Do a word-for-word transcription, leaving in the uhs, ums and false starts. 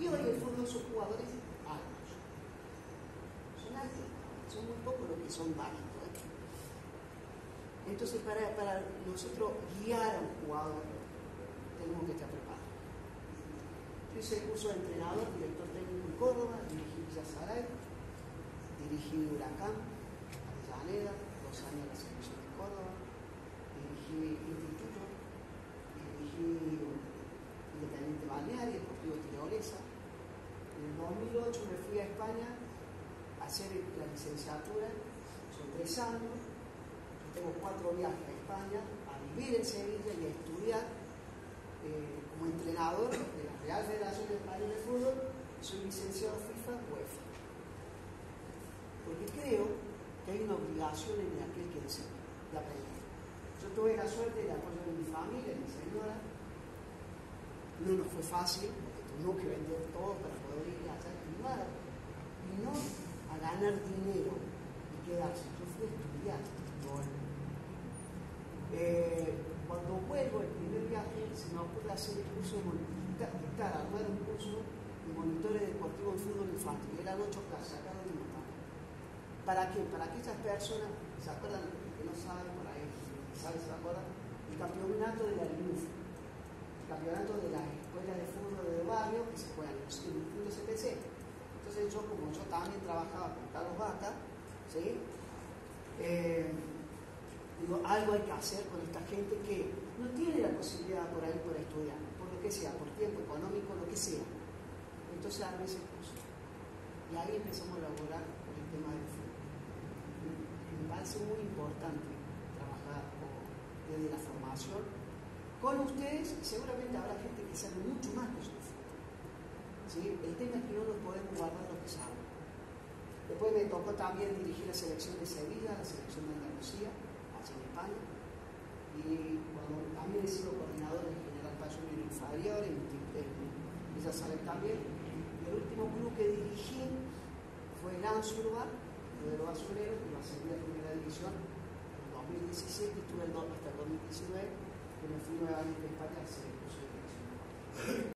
Y hoy el fútbol son jugadores altos. Son altos, son muy pocos los que son bajitos. ¿eh? Entonces, para, para nosotros guiar a un jugador, tenemos que estar preparados. Yo hice el curso de entrenador, director técnico en Córdoba, dirigí Villa Saray, dirigí Huracán, Avellaneda, dos años la selección de Córdoba, dirigí Instituto, dirigí Independiente Balneario, Deportivo Tirolesa. En el dos mil ocho me fui a España a hacer la licenciatura, son tres años. Yo tengo cuatro viajes a España, a vivir en Sevilla y a estudiar eh, como entrenador de la Real Federación Española de Fútbol. Soy licenciado FIFA UEFA. Porque creo que hay una obligación en aquel que desea de aprender. Yo tuve la suerte de apoyo de mi familia, de mi señora. No nos fue fácil, porque tuvimos que vender todo para poder ir allá a estudiar. Y no a ganar dinero y quedarse. Yo fui a estudiar. Bueno. Eh, cuando vuelvo el primer viaje, se me ocurre hacer el curso de monitor, dictar, armar un curso de monitores deportivos de fútbol infantil. Eran ocho clases, sacaron de montaña. ¿Para qué? Para aquellas personas, ¿se acuerdan? Que no saben, por ahí, ¿saben? ¿Se acuerdan? El campeonato de la L U F, el campeonato de las escuelas de fútbol de barrio que se juegan en el punto C P C. Entonces yo, como yo también trabajaba con Carlos Vaca, ¿sí? Eh, digo, algo hay que hacer con esta gente que no tiene la posibilidad por ahí por estudiar, por lo que sea, por tiempo económico, lo que sea. Entonces armé ese curso. Y ahí empezamos a elaborar con el tema del fútbol. Me parece muy importante trabajar desde la formación con ustedes, y seguramente habrá gente que sabe mucho más que ustedes. ¿Sí? El tema es que no nos podemos guardar lo que saben. Después me tocó también dirigir la selección de Sevilla, la selección de Andalucía, allá en España. Y bueno, también he sido coordinador en General Paz Junior Inferior, en, en Villa Saray también. Y el último club que dirigí fue Gansurba, de los basureros, que va a seguir la primera división en dos mil diecisiete, y estuve hasta el dos mil diecinueve, que me fui nuevamente a España a hacer el curso de dirección.